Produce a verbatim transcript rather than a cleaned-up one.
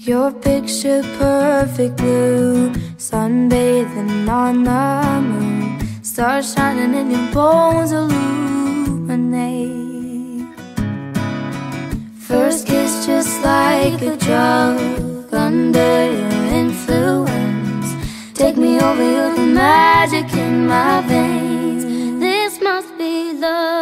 Your picture perfect blue, sunbathing on the moon, stars shining in your bones illuminate. First kiss just like a drug, under your influence. Take me over, you're the magic in my veins. This must be love.